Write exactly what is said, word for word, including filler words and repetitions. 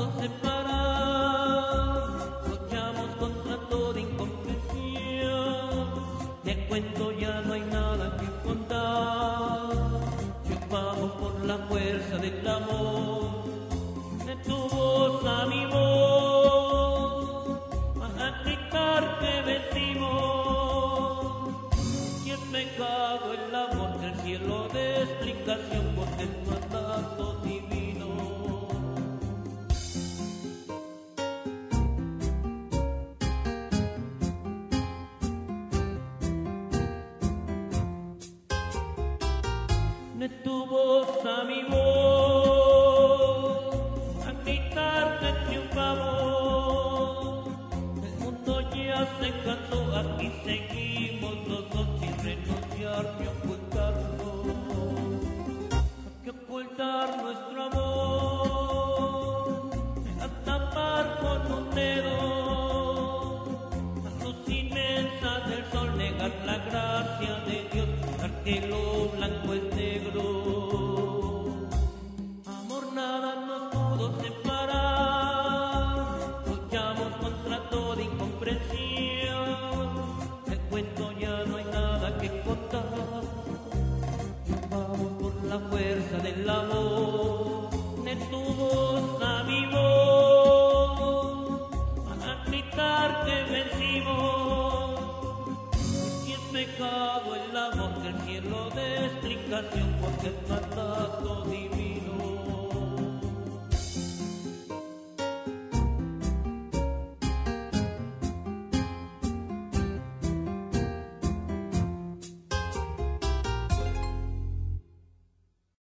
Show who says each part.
Speaker 1: pudo separar, luchamos contra toda incomprensión. De cuento ya no hay nada que contar, triunfamos por la fuerza del amor. De tu voz a mi voz, a gritar que vencimos. Y el pecado, el amor del cielo de explicación, porque es mandato divino. De tu voz a mi voz, a gritar que triunfamos. El mundo ya se cansó, aquí seguimos los dos sin renunciar ni ocultarlo. Hay que ocultar nuestro amor, a tapar con un dedo la luz inmensa del sol, negar la gracia de Dios, dejar que lo blanco es negro. Amor, nada nos pudo separar, luchamos contra toda incomprensión. El cuento ya no hay nada que contar, vamos por la fuerza del amor. De tu voz a mi voz, a gritar que vencimos. Y es pecado el amor del cielo de explicación, porque es mandato divino.